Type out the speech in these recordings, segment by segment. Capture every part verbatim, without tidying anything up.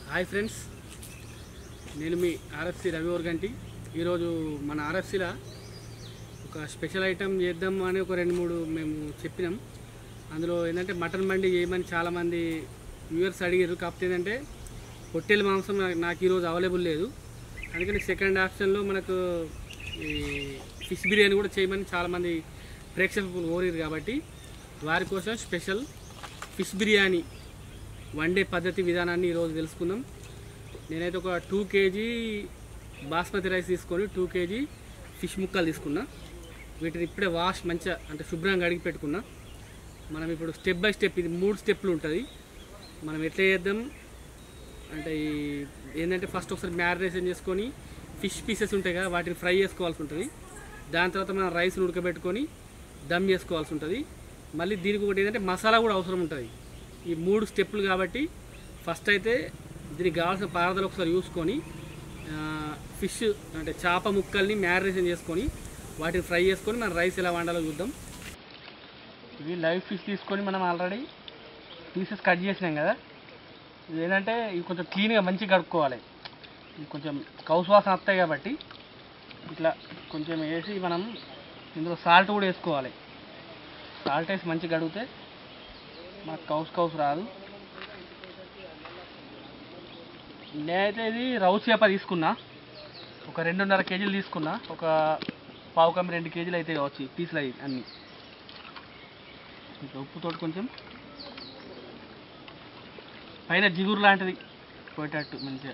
Hi friends, నేను మీ RFC Ravi Organti. ఈరోజు మన ఆర్ఎఫ్సిలో ఒక స్పెషల్ ఐటెం చేద్దాం అని ఒక రెండు మూడు మేము చెప్పినాం. అందులో ఏంటంటే మటన్ మండి చేయమని చాలామంది వ్యూవర్స్ అడిగారు. కాకపోతే ఏంటంటే పొట్టేలు మాంసం నాకు ఈరోజు అవైలబుల్ లేదు. అందుకని సెకండ్ ఆప్షన్లో మనకు ఈ ఫిష్ బిర్యానీ కూడా చేయమని చాలామంది ప్రేక్షకులు కోరారు. కాబట్టి వారి కోసం స్పెషల్ ఫిష్ బిర్యానీ వండే పద్ధతి విధానాన్ని ఈరోజు తెలుసుకుందాం. నేనైతే ఒక టూ కేజీ బాస్మతి రైస్ తీసుకొని టూ కేజీ ఫిష్ ముక్కలు తీసుకున్నా. వీటిని ఇప్పుడే వాష్ మంచిగా అంటే శుభ్రంగా అడిగి పెట్టుకున్నా. మనం ఇప్పుడు స్టెప్ బై స్టెప్, ఇది మూడు స్టెప్లు ఉంటుంది. మనం ఎట్లా చేద్దాం అంటే ఈ ఏంటంటే ఫస్ట్ ఒకసారి మ్యారినేషన్ చేసుకొని ఫిష్ పీసెస్ ఉంటాయి కదా, వాటిని ఫ్రై చేసుకోవాల్సి ఉంటుంది. దాని తర్వాత మనం రైస్ని ఉడకబెట్టుకొని దమ్ చేసుకోవాల్సి ఉంటుంది. మళ్ళీ దీనికి ఒకటి ఏంటంటే మసాలా కూడా అవసరం ఉంటుంది. ఈ మూడు స్టెప్పులు కాబట్టి ఫస్ట్ అయితే దీనికి కావాల్సిన పదార్థాలు ఒకసారి చూసుకొని ఫిష్ అంటే చేప ముక్కల్ని మ్యారినేషన్ చేసుకొని వాటిని ఫ్రై చేసుకొని మనం రైస్ ఎలా వండాలో చూద్దాం. ఇవి లైవ్ ఫిష్ తీసుకొని మనం ఆల్రెడీ పీసెస్ కట్ చేసినాం కదా. ఇది ఏంటంటే ఇవి కొంచెం క్లీన్గా మంచిగా కడుక్కోవాలి. ఇవి కొంచెం కౌసు వాసన వస్తాయి కాబట్టి ఇట్లా కొంచెం వేసి మనం ఇందులో సాల్ట్ కూడా వేసుకోవాలి. సాల్ట్ వేసి మంచిగా కడిగితే మనకు కౌసు కౌసు రాదు. నేనైతే ఇది రౌస్ చేప తీసుకున్నా, ఒక రెండున్నర కేజీలు తీసుకున్నా. ఒక పావు కమ్మి రెండు కేజీలు అయితే కావచ్చు పీసులు అవి అన్నీ. ఇంకా ఉప్పుతో కొంచెం పైన జిగురు లాంటిది పోయేటట్టు మంచిగా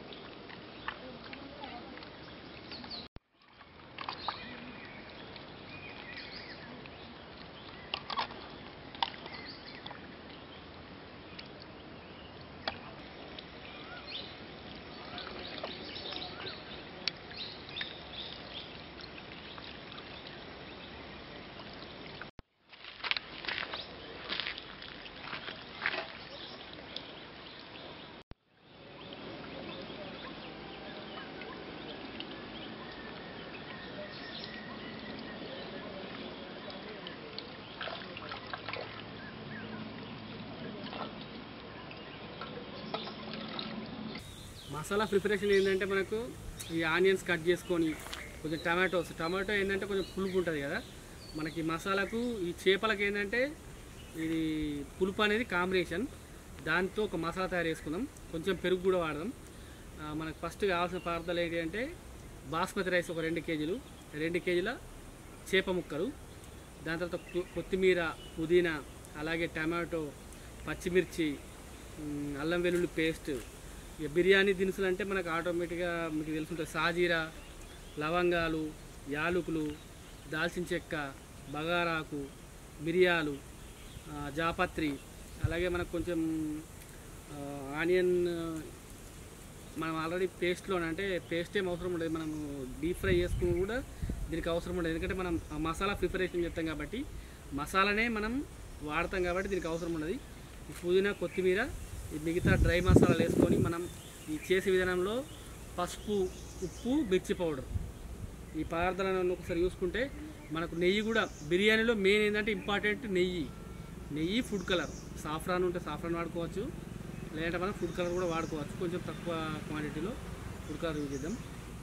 మసాలా ప్రిపరేషన్ ఏంటంటే మనకు ఈ ఆనియన్స్ కట్ చేసుకొని కొంచెం టమాటోస్ టమాటో ఏంటంటే కొంచెం పులుపు ఉంటుంది కదా మనకి. మసాలాకు ఈ చేపలకు ఏంటంటే ఇది పులుపు అనేది కాంబినేషన్. దాంతో ఒక మసాలా తయారు చేసుకుందాం. కొంచెం పెరుగు కూడా వాడదాం. మనకు ఫస్ట్ కావాల్సిన పదార్థాలు ఏంటి అంటే బాస్మతి రైస్ ఒక రెండు కేజీలు, రెండు కేజీల చేప ముక్కలు, దాని తర్వాత కొత్తిమీర, పుదీనా, అలాగే టమాటో, పచ్చిమిర్చి, అల్లం వెల్లుల్లి పేస్ట్. ఇక బిర్యానీ దినుసులు అంటే మనకు ఆటోమేటిక్గా మీకు తెలుసుంటుంది. సాజీరా, లవంగాలు, యాలకులు, దాల్చిన చెక్క, బగారాకు, మిరియాలు, జాపత్రి, అలాగే మనకు కొంచెం ఆనియన్ మనం ఆల్రెడీ పేస్ట్లో అంటే పేస్ట్ ఏం అవసరం ఉండదు. మనము డీప్ ఫ్రై చేసుకుని కూడా దీనికి అవసరం ఉండదు. ఎందుకంటే మనం మసాలా ప్రిపరేషన్ చేస్తాం కాబట్టి మసాలానే మనం వాడతాం కాబట్టి దీనికి అవసరం ఉండదు. ఈ పుదీనా, కొత్తిమీర, ఈ మిగతా డ్రై మసాలాలు వేసుకొని మనం ఈ చేసే విధానంలో పసుపు, ఉప్పు, మిర్చి పౌడర్ ఈ పదార్థాలను ఒకసారి చూసుకుంటే మనకు నెయ్యి కూడా బిర్యానీలో మెయిన్ ఏంటంటే ఇంపార్టెంట్ నెయ్యి. నెయ్యి, ఫుడ్ కలర్, సాఫ్రాన్ ఉంటే సాఫ్రాన్ వాడుకోవచ్చు, లేదంటే మనం ఫుడ్ కలర్ కూడా వాడుకోవచ్చు. కొంచెం తక్కువ క్వాంటిటీలో ఫుడ్ కలర్ యూజ్ చేద్దాం.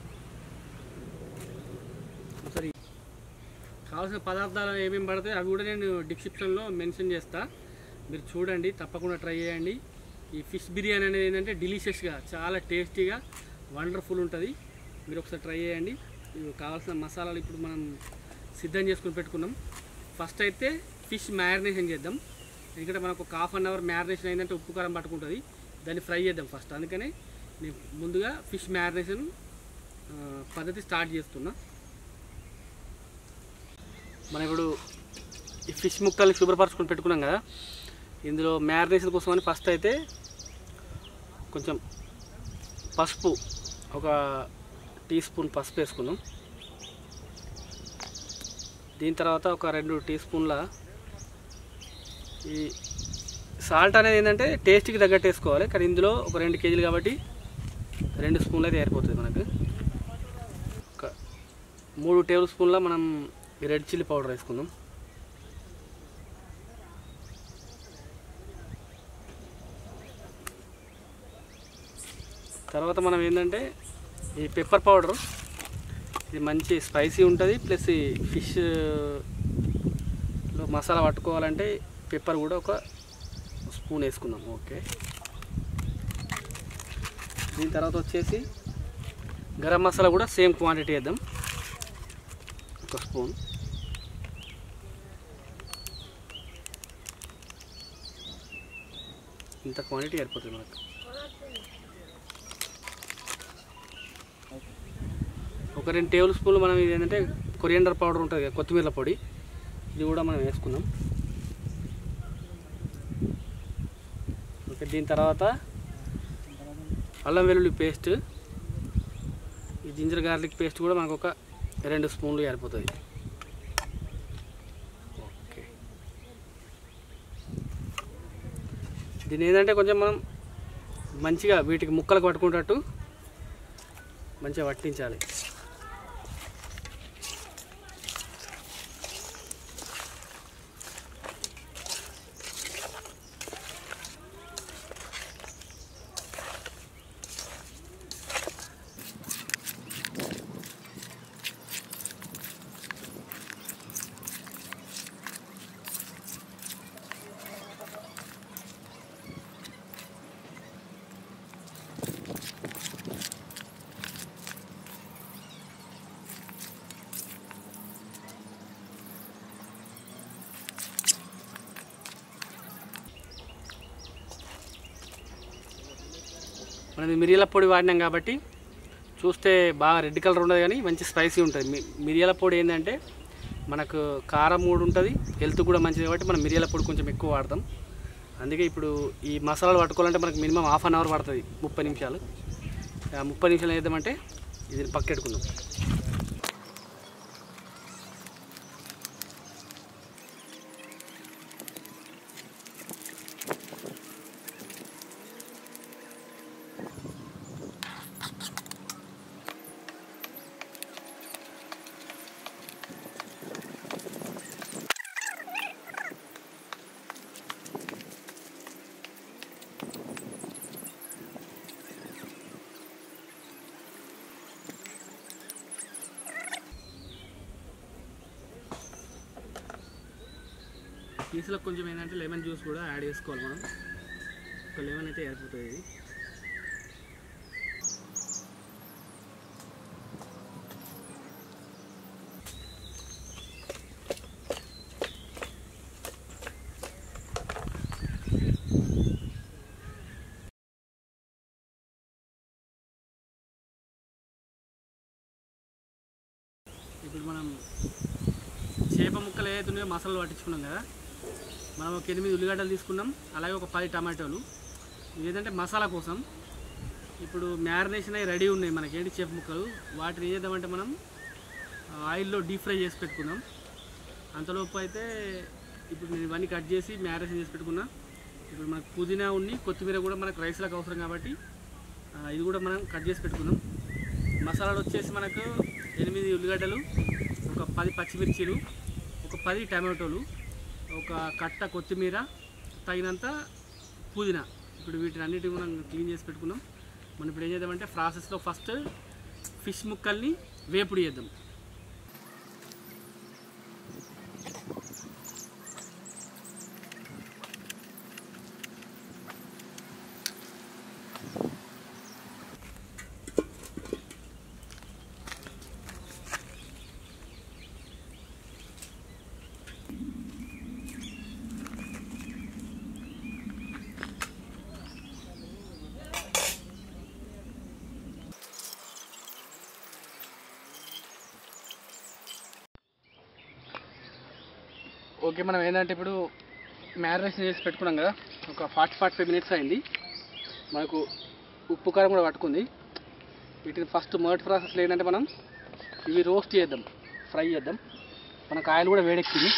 ఒకసారి కావాల్సిన పదార్థాలు ఏమేమి పడతాయి అవి కూడా నేను డిస్క్రిప్షన్లో మెన్షన్ చేస్తా, మీరు చూడండి, తప్పకుండా ట్రై చేయండి. ఈ ఫిష్ బిర్యానీ అనేది ఏంటంటే డిలీషియస్గా, చాలా టేస్టీగా, వండర్ఫుల్ ఉంటుంది. మీరు ఒకసారి ట్రై చేయండి. ఇవి కావాల్సిన మసాలాలు ఇప్పుడు మనం సిద్ధం చేసుకుని పెట్టుకున్నాం. ఫస్ట్ అయితే ఫిష్ మ్యారినేషన్ చేద్దాం. ఎందుకంటే మనకు ఒక హాఫ్ అన్ అవర్ మ్యారినేషన్ అయిందంటే ఉప్పు కారం పట్టుకుంటుంది. దాన్ని ఫ్రై చేద్దాం ఫస్ట్. అందుకనే నేను ముందుగా ఫిష్ మ్యారినేషన్ పద్ధతి స్టార్ట్ చేస్తున్నా. మనం ఇప్పుడు ఈ ఫిష్ ముక్కల్ని శుభ్రపరచుకొని పెట్టుకున్నాం కదా, ఇందులో మ్యారినేషన్ కోసం అని ఫస్ట్ అయితే కొంచెం పసుపు, ఒక టీ స్పూన్ పసుపు వేసుకుందాం. దీని తర్వాత ఒక రెండు టీ స్పూన్ల ఈ సాల్ట్ అనేది ఏంటంటే టేస్ట్కి తగ్గట్టు వేసుకోవాలి. కానీ ఇందులో ఒక రెండు కేజీలు కాబట్టి రెండు స్పూన్లు అయితే ఏరిపోతుంది మనకు. ఒక మూడు టేబుల్ స్పూన్ల మనం రెడ్ చిల్లీ పౌడర్ వేసుకుందాం. తర్వాత మనం ఏంటంటే ఈ పెప్పర్ పౌడర్, ఇది మంచి స్పైసీ ఉంటుంది, ప్లస్ ఈ ఫిష్లో మసాలా పట్టుకోవాలంటే పెప్పర్ కూడా ఒక స్పూన్ వేసుకుందాం. ఓకే, దీని తర్వాత వచ్చేసి గరం మసాలా కూడా సేమ్ క్వాంటిటీ వేద్దాం, ఒక స్పూన్. ఇంత క్వాంటిటీ సరిపోతుంది మనకు. ఒక రెండు టేబుల్ స్పూన్లు మనం ఇది ఏంటంటే కొరియండర్ పౌడర్ ఉంటుంది కదా, కొత్తిమీర పొడి, ఇది కూడా మనం వేసుకుందాం. ఓకే, దీని తర్వాత అల్లం వెల్లుల్లి పేస్ట్, ఈ జింజర్ గార్లిక్ పేస్ట్ కూడా మనకు ఒక రెండు స్పూన్లు సరిపోతుంది. ఓకే, దీని ఏంటంటే కొంచెం మనం మంచిగా వీటికి ముక్కలకు పట్టుకునేటట్టు మంచిగా పట్టించాలి. మనది మిరియాల పొడి వాడినాం కాబట్టి చూస్తే బాగా రెడ్ కలర్ ఉండదు, కానీ మంచి స్పైసీ ఉంటుంది. మిరియాల పొడి ఏంటంటే మనకు కారం మూడు ఉంటుంది, హెల్త్ కూడా మంచిది కాబట్టి మనం మిరియాల పొడి కొంచెం ఎక్కువ వాడతాం. అందుకే ఇప్పుడు ఈ మసాలాలు పట్టుకోవాలంటే మనకు మినిమం హాఫ్ అన్ అవర్ పడుతుంది, ముప్పై నిమిషాలు. ముప్పై నిమిషాలు వేద్దామంటే ఇది పక్కెట్టుకుందాం. పీసులకు కొంచెం ఏంటంటే లెమన్ జ్యూస్ కూడా యాడ్ చేసుకోవాలి మనం. ఒక లెమన్ అయితే సరిపోతుంది ఇది. ఇప్పుడు మనం చేప ముక్కలు ఏదైతే ఉన్నాయో మసాలాలు పట్టించుకున్నాం కదా, మనం ఒక ఎనిమిది ఉల్లిగడ్డలు తీసుకున్నాం, అలాగే ఒక పది టమాటోలు. ఏదంటే మసాలా కోసం. ఇప్పుడు మ్యారినేషన్ అయ్యి రెడీ ఉన్నాయి మనకి ఏంటి చేప ముక్కలు. వాటిని ఏం చేద్దామంటే మనం ఆయిల్లో డీప్ ఫ్రై చేసి పెట్టుకున్నాం. అంతలోపు అయితే ఇప్పుడు నేను ఇవన్నీ కట్ చేసి మ్యారినేషన్ చేసి పెట్టుకున్నా. ఇప్పుడు మనకు పుదీనా ఉన్ని కొత్తిమీర కూడా మనకు రైస్లకు అవసరం కాబట్టి ఇది కూడా మనం కట్ చేసి పెట్టుకున్నాం. మసాలాలు వచ్చేసి మనకు ఎనిమిది ఉల్లిగడ్డలు, ఒక పది పచ్చిమిర్చీలు, ఒక పది టమాటోలు, ఒక కట్ట కొత్తిమీర, తగినంత పుదీనా. ఇప్పుడు వీటిని అన్నిటిని మనం క్లీన్ చేసి పెట్టుకున్నాం. మనం ఇప్పుడు ఏం చేద్దామంటే ప్రాసెస్లో ఫస్ట్ ఫిష్ ముక్కల్ని వేపుడు చేద్దాం. ఓకే, మనం ఏంటంటే ఇప్పుడు మ్యారినేషన్ చేసి పెట్టుకున్నాం కదా, ఒక ఫార్టీ ఫార్టీ ఫైవ్ మినిట్స్ అయింది. మనకు ఉప్పు కారం కూడా పట్టుకుంది. వీటిని ఫస్ట్ మొదటి ప్రాసెస్లో ఏంటంటే మనం ఇవి రోస్ట్ చేద్దాం, ఫ్రై చేద్దాం. మనకు ఆయిల్ కూడా వేడెక్కింది.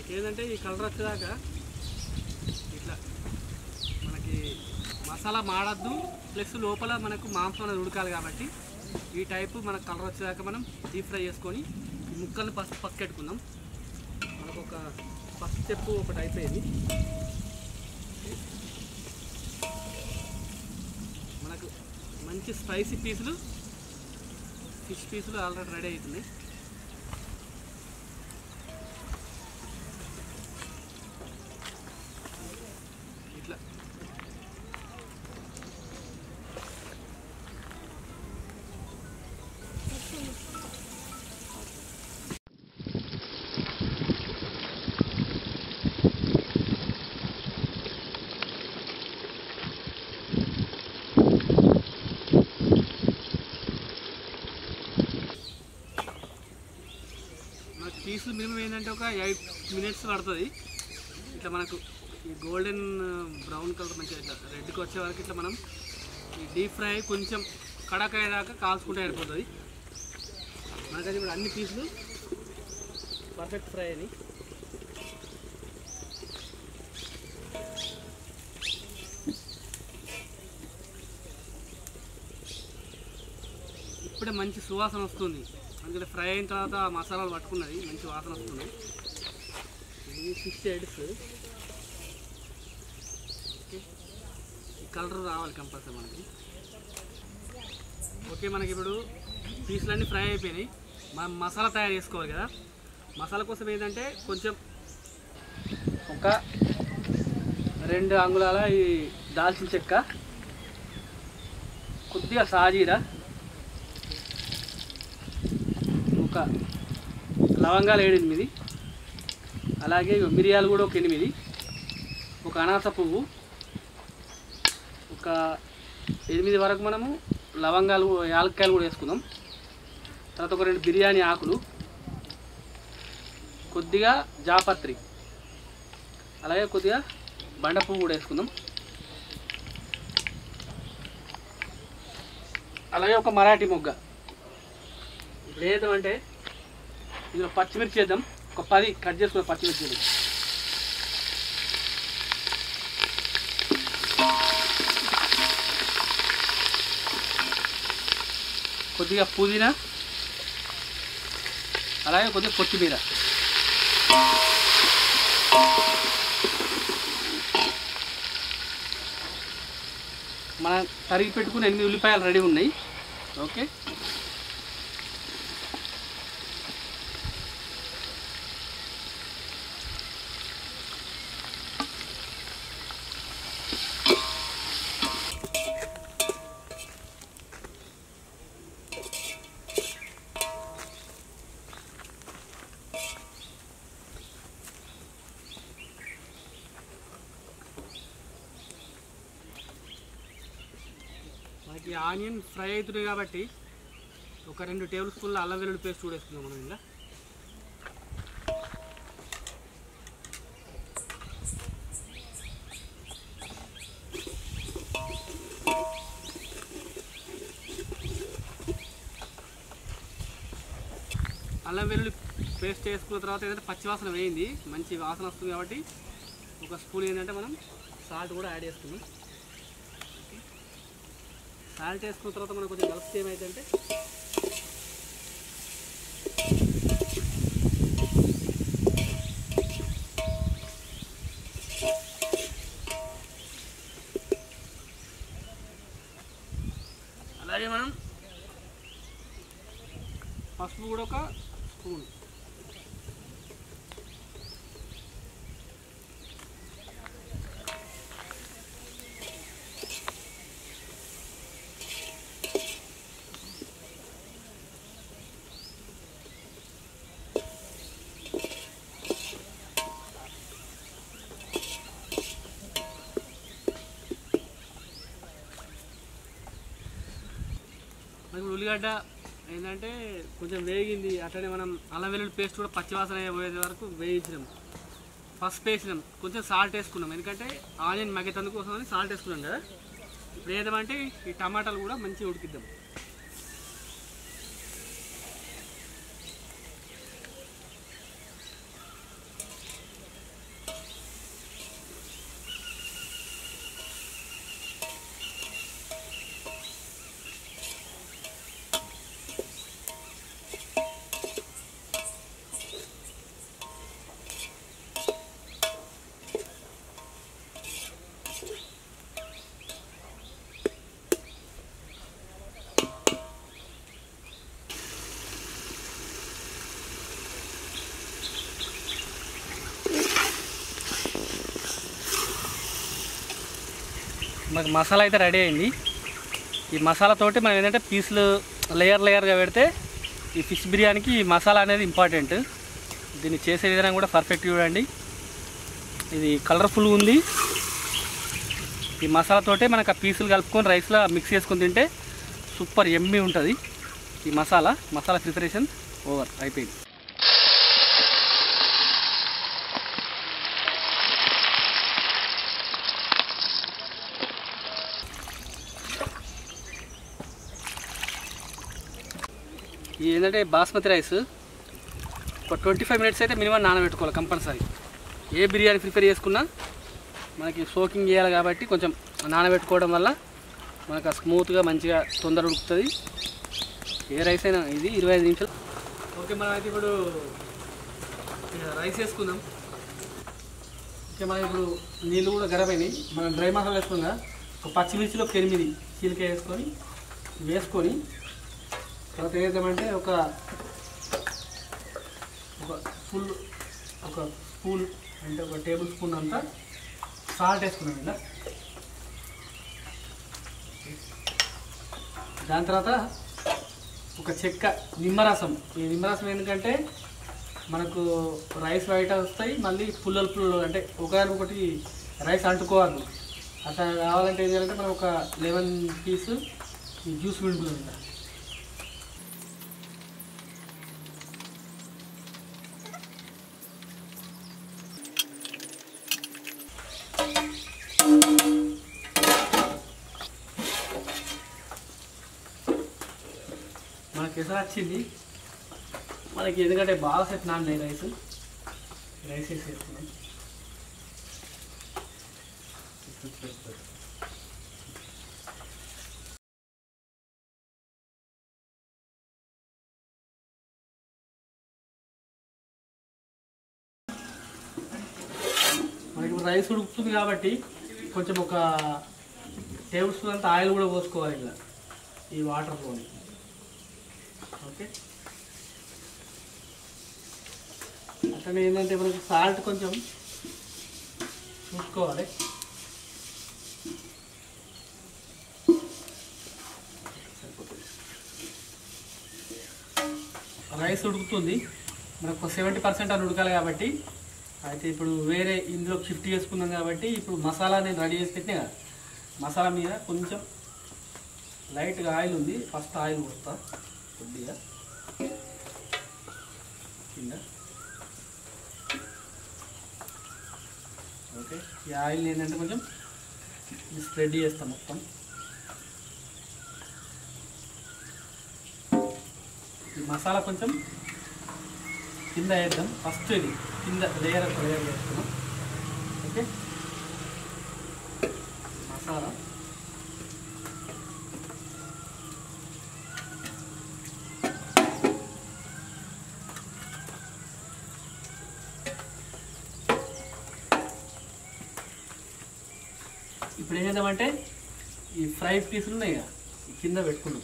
ఏంటంటే ఈ కలర్ వచ్చేదాకా ఇట్లా మనకి మసాలా మాడద్దు, ప్లస్ లోపల మనకు మాంసం అనేది ఉడకాలి కాబట్టి ఈ టైపు మనకు కలర్ వచ్చేదాకా మనం డీప్ ఫ్రై చేసుకొని ఈ ముక్కల్ని ఫస్ట్ పక్కెట్టుకుందాం. మనకు ఒక ఫస్ట్ స్టెప్ ఒకటి అయిపోయింది. మనకు మంచి స్పైసీ పీసులు, ఫిష్ పీసులు ఆల్రెడీ రెడీ అవుతుంది. ఇట్లా పీసులు మినిమం ఏంటంటే ఒక ఎయిట్ మినిట్స్ పడుతుంది. ఇట్లా మనకు ఈ గోల్డెన్ బ్రౌన్ కలర్ మంచిగా ఇట్లా రెడ్కి వచ్చే వరకు ఇట్లా మనం ఈ డీప్ ఫ్రై కొంచెం కడక అయ్యేదాకా కాల్చుకుంటే అయిపోతుంది. మనకైతే ఇప్పుడు అన్ని పీసులు పర్ఫెక్ట్ ఫ్రై అని ఇప్పుడే మంచి సువాసన వస్తుంది. అందుకని ఫ్రై అయిన తర్వాత మసాలాలు పట్టుకున్నది మంచి వాసన వస్తుంది. ఇది ఫిష్ హెడ్స్. ఓకే, ఈ కలర్ రావాలి కంపల్సరీ మనకి. ఓకే, మనకి ఇప్పుడు పీసులన్నీ ఫ్రై అయిపోయినాయి. మనం మసాలా తయారు చేసుకోవాలి కదా. మసాలా కోసం ఏంటంటే కొంచెం ఒక రెండు అంగుళాల ఈ దాల్చిన చెక్క, కొద్దిగా సాజీరా, ఒక లవంగాలు ఏడు ఎనిమిది, అలాగే మిరియాలు కూడా ఒక ఎనిమిది, ఒక అనాస పువ్వు, ఒక ఎనిమిది వరకు మనము లవంగాలు యాలక్కాయలు కూడా వేసుకుందాం. తర్వాత ఒక రెండు బిర్యానీ ఆకులు, కొద్దిగా జాపత్రి, అలాగే కొద్దిగా బండ పువ్వు కూడా వేసుకుందాం. అలాగే ఒక మరాఠీ మొగ్గ. ఇప్పుడు ఏదంటే ఇందులో పచ్చిమిర్చి వేద్దాం. ఒక పది కట్ చేసుకున్న పచ్చిమిర్చి, కొద్దిగా పుదీనా, అలాగే కొద్దిగా కొత్తిమీర. మనం తరిగి పెట్టుకుని ఎనిమిది ఉల్లిపాయలు రెడీ ఉన్నాయి. ఓకే, మనకి ఆనియన్ ఫ్రై అవుతుంది కాబట్టి ఒక రెండు టేబుల్ స్పూన్ల అల్లం వెల్లుల్లి పేస్ట్ కూడా వేసుకుందాం మనం. ఇలా అల్లం వెల్లుల్లి పేస్ట్ వేసుకున్న తర్వాత ఏంటంటే పచ్చివాసన వేయింది, మంచి వాసన వస్తుంది కాబట్టి ఒక స్పూన్ ఏంటంటే మనం సాల్ట్ కూడా యాడ్ చేసుకుందాం. సాల్ట్ వేసుకున్న తర్వాత మనం కొంచెం కలిపితే ఏమైందంటే అలాగే మనం పసుపు కూడా ఒక స్పూన్, మనకి ఉల్లిగడ్డ ఏంటంటే కొంచెం వేగింది. అట్లనే మనం అల్లం వెల్లుల్లి పేస్ట్ కూడా పచ్చివాసన పోయేది వరకు వేయించినాం. ఫస్ట్ వేసినాం, కొంచెం సాల్ట్ వేసుకున్నాం, ఎందుకంటే ఆనియన్ మగ్గేటందుకోసం అని సాల్ట్ వేసుకున్నాం కదా. ఇప్పుడు ఏదంటే ఈ టమాటాలు కూడా మంచిగా ఉడికిద్దాం. మనకు మసాలా అయితే రెడీ అయింది. ఈ మసాలాతోటి మనం ఏంటంటే పీసులు లేయర్ లేయర్గా పెడితే ఈ ఫిష్ బిర్యానీకి ఈ మసాలా అనేది ఇంపార్టెంట్. దీన్ని చేసే విధానం కూడా పర్ఫెక్ట్ చూడండి. ఇది కలర్ఫుల్గా ఉంది. ఈ మసాలాతోటే మనకు ఆ పీసులు కలుపుకొని రైస్లో మిక్స్ చేసుకొని తింటే సూపర్ ఎమ్మీ ఉంటుంది. ఈ మసాలా మసాలా ప్రిపరేషన్ ఓవర్ అయిపోయింది. ఇది ఏంటంటే బాస్మతి రైస్ ఒక ట్వంటీ ఫైవ్ మినిట్స్ అయితే మినిమం నానబెట్టుకోవాలి కంపల్సరీ. ఏ బిర్యానీ ప్రిపేర్ చేసుకున్నా మనకి సోకింగ్ చేయాలి కాబట్టి కొంచెం నానబెట్టుకోవడం వల్ల మనకు స్మూత్గా మంచిగా తొందర ఉడుకుతుంది. ఏ రైస్ అయినా ఇది ఇరవై ఐదు నిమిషాలు. ఓకే, మనం అయితే ఇప్పుడు రైస్ వేసుకుందాం. ఓకే, మనం ఇప్పుడు నీళ్ళు కూడా గరమైనాయి. మనం డ్రై మసాలా వేసుకుందా ఒక పచ్చిమిర్చిలో ఒక ఎనిమిది చీలిక వేసుకొని వేసుకొని తర్వాత ఏం చేద్దామంటే ఒక ఒక ఫుల్ ఒక స్పూన్ అంటే ఒక టేబుల్ స్పూన్ అంతా సాల్ట్ వేసుకున్నాం ఇలా. దాని తర్వాత ఒక చెక్క నిమ్మరసం. ఈ నిమ్మరసం ఎందుకంటే మనకు రైస్ వైట్ వస్తాయి, మళ్ళీ పుల్లలు పుల్లలు అంటే ఒకటి రైస్ అంటుకోవాలి. అట్లా కావాలంటే ఏం చేయాలంటే మనం ఒక లెమన్ పీస్ ఈ జ్యూస్ వింటున్నాం. మనకి ఎసరు వచ్చింది మనకి, ఎందుకంటే బాగా సెట్ నాన్న రైస్ రైస్ వేసి వేస్తున్నాం. మనకి ఇప్పుడు రైస్ ఉడుకుతుంది కాబట్టి కొంచెం ఒక టేబుల్ స్పూన్ అంత ఆయిల్ కూడా పోసుకోవాలి ఇలా ఈ వాటర్లో. ఓకే, అట్లనే ఏంటంటే మనకి సాల్ట్ కొంచెం చూసుకోవాలి. రైస్ ఉడుకుతుంది మనకు సెవెంటీ పర్సెంట్ అని ఉడకాలి కాబట్టి. అయితే ఇప్పుడు వేరే ఇందులో షిఫ్ట్ చేసుకున్నాం కాబట్టి ఇప్పుడు మసాలా నేను రెడీ చేసి పెట్టినా కదా, మసాలా మీద కొంచెం లైట్గా ఆయిల్ ఉంది. ఫస్ట్ ఆయిల్ పోస్తా కొద్దిగా కింద. ఓకే, ఈ ఆయిల్ ఏంటంటే కొంచెం స్ప్రెడ్ చేస్తాం మొత్తం. ఈ మసాలా కొంచెం కింద వేద్దాం ఫస్ట్. ఇది కింద లేయర్ లేయర్ వేస్తున్నాం. ఓకే, మసాలా ఇప్పుడు ఏం చేద్దామంటే ఈ ఫ్రై పీసులు ఉన్నాయి కదా కింద పెట్టుకున్నాం.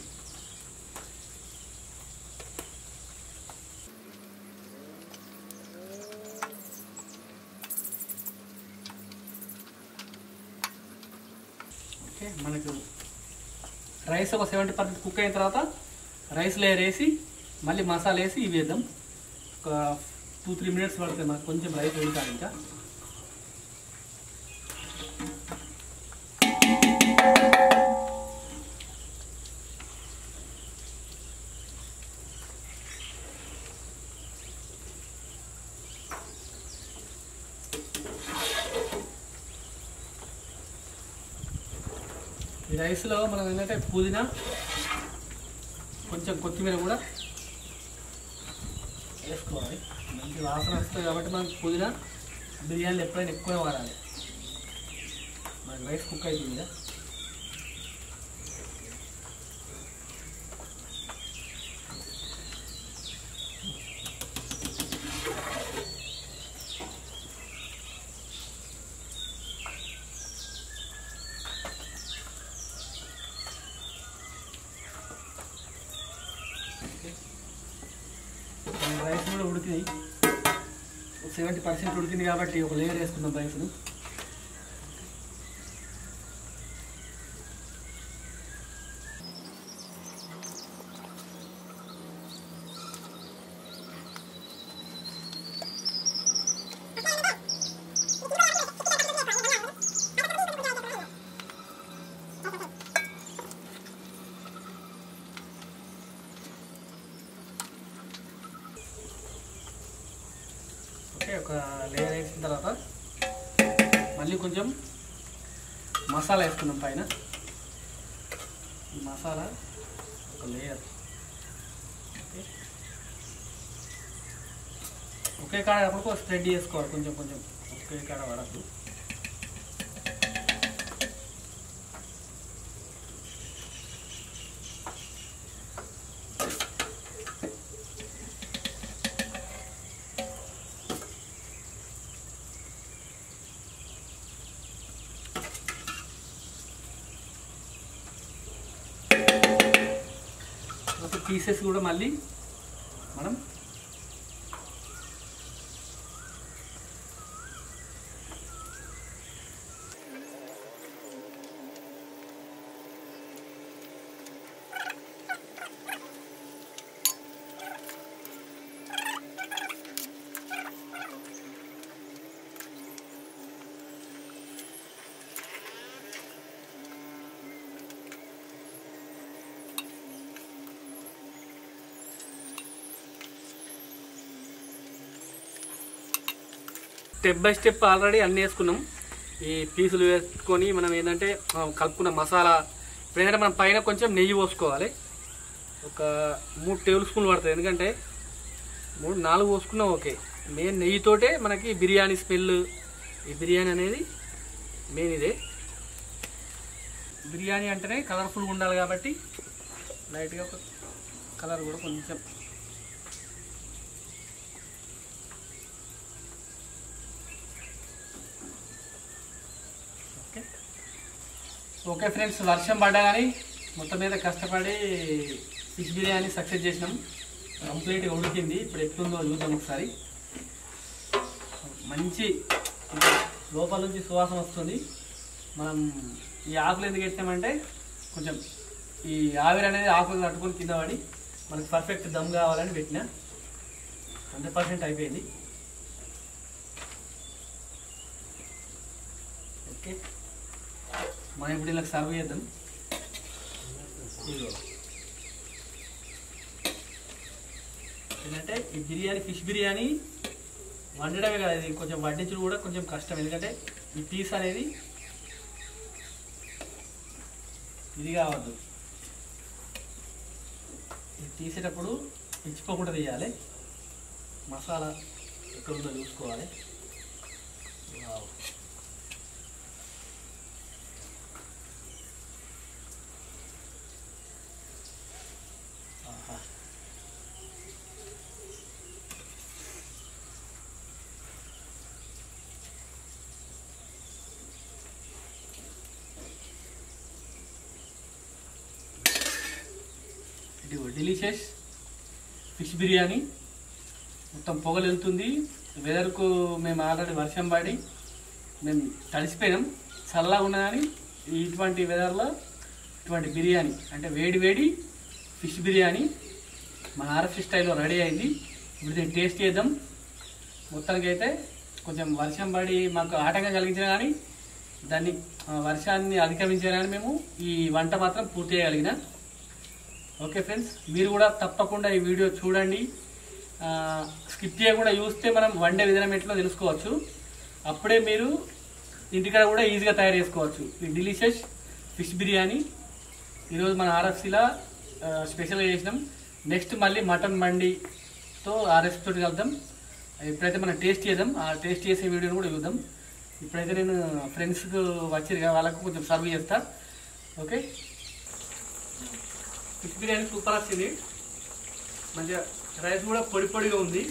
ఓకే, మనకు రైస్ ఒక సెవెంటీ పర్సెంట్ కుక్ అయిన తర్వాత రైస్ లేయర్ వేసి మళ్ళీ మసాలా వేసి ఇవి వేద్దాం. ఒక టూ త్రీ మినిట్స్ పడుతుంది మనకు కొంచెం రైస్ ఉడకాలి ఇంకా. ఈ రైస్లో మనం ఏంటంటే పుదీనా కొంచెం కొత్తిమీర కూడా వేసుకోవాలి. మంచి వాసన వస్తుంది కాబట్టి మనం పుదీనా బిర్యానీలు ఎప్పుడైనా ఎక్కువ వాడాలి. మనకి రైస్ కుక్ అవుతుంది. రైస్ కూడా ఉడికినాయి, సెవెంటీ పర్సెంట్ ఉడికింది కాబట్టి ఒక లేయర్ వేసుకుందాం రైస్ను. ఒక లేయర్ వేసిన తర్వాత మళ్ళీ కొంచెం మసాలా వేసుకున్నాం పైన. ఈ మసాలా ఒక లేయర్ ఒకే కాడ కాకుండా స్ప్రెడ్ చేసుకోవాలి, కొంచెం కొంచెం ఒకే కాడ వరకు. పీసెస్ కూడా మళ్ళీ మనం స్టెప్ బై స్టెప్ ఆల్రెడీ అన్నీ వేసుకున్నాం. ఈ పీసులు వేసుకొని మనం ఏంటంటే కలుపుకున్న మసాలా ఇప్పుడు ఏంటంటే మనం పైన కొంచెం నెయ్యి పోసుకోవాలి. ఒక మూడు టేబుల్ స్పూన్లు పడుతుంది, ఎందుకంటే మూడు నాలుగు పోసుకున్నా ఓకే. మెయిన్ నెయ్యితోటే మనకి బిర్యానీ స్మెల్, ఈ బిర్యానీ అనేది మెయిన్ ఇదే. బిర్యానీ అంటేనే కలర్ఫుల్గా ఉండాలి కాబట్టి లైట్గా ఒక కలర్ కూడా కొంచెం ఓకే ఫ్రెండ్స్. వర్షం పడ్డా కానీ మొత్తం మీద కష్టపడి ఫిష్ బిర్యానీ సక్సెస్ చేసినాం. కంప్లీట్గా ఉడికింది. ఇప్పుడు ఎట్లుందో చూద్దాం ఒకసారి. మంచి లోపల నుంచి సువాసన వస్తుంది. మనం ఈ ఆకులు ఎందుకు పెట్టామంటే కొంచెం ఈ ఆవిరి అనేది ఆకులు తట్టుకొని కింద పడి మనకు పర్ఫెక్ట్ దమ్ కావాలని పెట్టిన. హండ్రెడ్ పర్సెంట్ అయిపోయింది. ఓకే, మనం ఇప్పుడు ఇలా సర్వ్ చేద్దాం. ఏంటంటే ఈ బిర్యానీ ఫిష్ బిర్యానీ వండడమే కాదు, ఇది కొంచెం వడ్డించడం కూడా కొంచెం కష్టం. ఎందుకంటే ఈ పీస్ అనేది ఇది కావద్దు, ఇది తీసేటప్పుడు ఇచ్చిపోకుండా తీయాలి. మసాలా ఎక్కడ ఉందో చూసుకోవాలి. Delicious fish biryani. మొత్తం పొగలు వెళ్తుంది. వెదర్కు మేము ఆల్రెడీ వర్షం పడి మేము తడిసిపోయినాం. చల్లగా ఉన్నా కానీ ఇటువంటి వెదర్లో ఇటువంటి బిర్యానీ అంటే వేడి వేడి ఫిష్ బిర్యానీ మన ఆర్ఎఫ్ స్టైల్లో రెడీ అయింది. ఇప్పుడు దీన్ని టేస్ట్ చేద్దాం. మొత్తానికి అయితే కొంచెం వర్షం పడి మాకు ఆటంకం కలిగించినా కానీ దాన్ని వర్షాన్ని అధిగమించినా కానీ మేము ఈ వంట మాత్రం పూర్తి చేయగలిగిన. ఓకే ఫ్రెండ్స్, మీరు కూడా తప్పకుండా ఈ వీడియో చూడండి. స్కిప్ చేయకుండా చూస్తే మనం వండే విధానం ఎట్లా తెలుసుకోవచ్చు. అప్పుడే మీరు ఇంటికాడ కూడా ఈజీగా తయారు చేసుకోవచ్చు ఈ డెలిషియస్ ఫిష్ బిర్యానీ. ఈరోజు మన ఆర్ఎఫ్సీలా స్పెషల్గా చేసినాం. నెక్స్ట్ మళ్ళీ మటన్ మండితో ఆర్ఎఫ్ తోటి కలుద్దాం. ఇప్పుడైతే మనం టేస్ట్ చేద్దాం. ఆ టేస్ట్ చేసే వీడియోని కూడా చూద్దాం. ఇప్పుడైతే నేను ఫ్రెండ్స్కి వచ్చారు కదా, వాళ్ళకు కొంచెం సర్వ్ చేస్తా. ఓకే, ఫిష్ బిర్యానీ సూపర్ వచ్చింది. మంచిగా రైస్ కూడా పొడి పొడిగా ఉంది.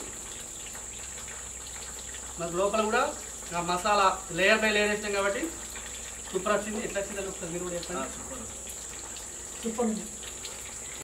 నాకు లోపల కూడా ఆ మసాలా లేయర్ బై లేయర్ వేసినాం కాబట్టి సూపర్ వచ్చింది. ఎట్లా వచ్చిందని ఒకసారి మీరు కూడా చెప్పండి. సూపర్ ఉంది.